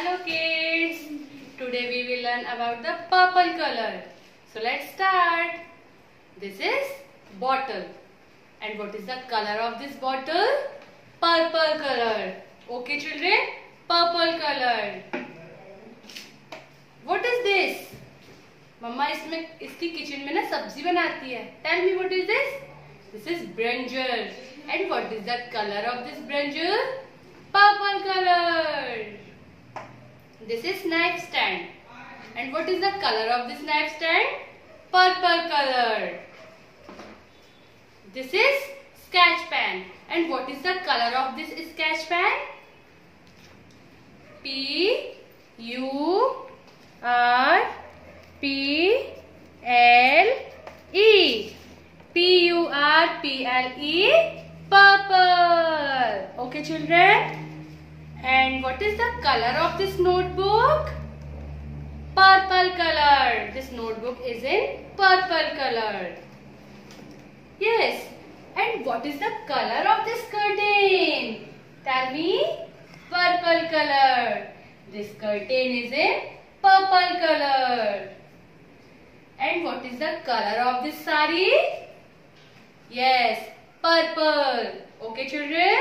Hello kids, today we will learn about the purple color. So let's start. This is bottle. And what is the color of this bottle? Purple color. Okay children, purple color. What is this? मम्मा इसकी kitchen में ना सब्जी बनाती है. Tell me what is this? This is brinjal. And what is the color of this brinjal? Purple color. This is knife stand. And what is the color of this knife stand? Purple color. This is sketch pen. And what is the color of this sketch pen? P-U-R-P-L-E. P-U-R-P-L-E. Purple. Okay children. And what is the color of this notebook? Purple color. This notebook is in purple color. Yes. And what is the color of this curtain? Tell me. Purple color. This curtain is in purple color. And what is the color of this sari? Yes, purple. Okay children.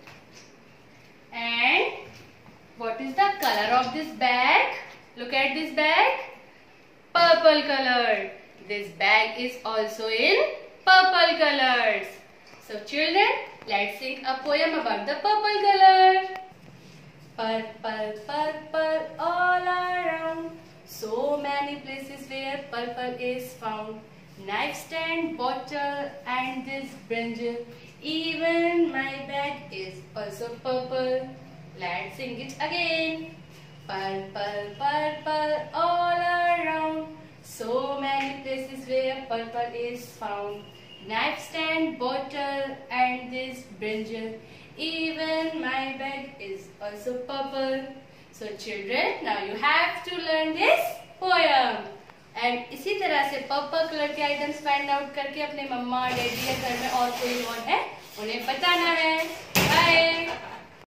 And what is the color of this bag? Look at this bag. Purple color. This bag is also in purple colors. So children, let's sing a poem about the purple color. Purple, purple all around. So many places where purple is found. Knife stand, bottle and this brinjal. Even my bag is also purple. Let's sing it again. Purple, purple all around. So many places where purple is found. Knife stand, bottle and this brinjal. Even my bag is also purple. So children, now you have to learn this poem. And इसी तरह से purple colour के items find out करके अपने मम्मा daddy या घर में और कोई और है उन्हें बताना है. बाय.